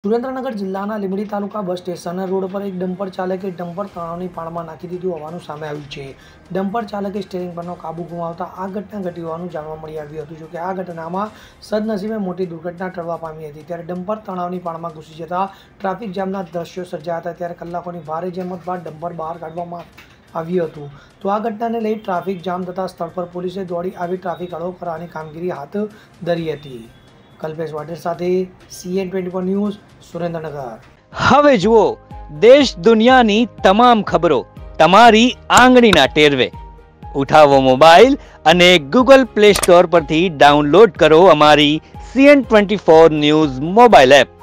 સુરેન્દ્રનગર જિલ્લાના લીંબડી તાલુકા bus station road પર એક ડમ્પર ચાલકે ડમ્પર તળાવની પાળમાં નાખી દીધું હોવાનું સામે આવ્યું છે। ડમ્પર ચાલકે સ્ટીયરિંગ પરનો કાબુ ગુમાવતા આ ઘટના ઘટી હોવાનું જાણવા મળી આવ્યું હતું। જોકે આ ઘટનામાં સદનસીબે મોટી દુર્ઘટના ટળવા પામી હતી। ત્યારે ડમ્પર તળાવની પાળમાં ઘૂસી જતા ટ્રાફિક જામના દ્રશ્યો સર્જાયા હતા। ત્યારે કલાકોની ભારે જહેમત બાદ ડમ્પર બહાર કાઢવામાં આવ્યું હતું। તો આ ઘટનાને લઈ ટ્રાફિક જામ થતા સ્થળ પર પોલીસે દોડી આવી ટ્રાફિક હળવો કરવાની કામગીરી હાથ ધરી હતી। કલ્પેશ વાઢેર સાથે CN24 ન્યૂઝ સુરેન્દ્રનગર। હવે જુઓ દેશ દુનિયાની તમામ ખબરો તમારી આંગળીના ટેરવે। ઉઠાવો મોબાઈલ અને Google Play Store પરથી ડાઉનલોડ કરો અમારી CN24 ન્યૂઝ મોબાઈલ એપ।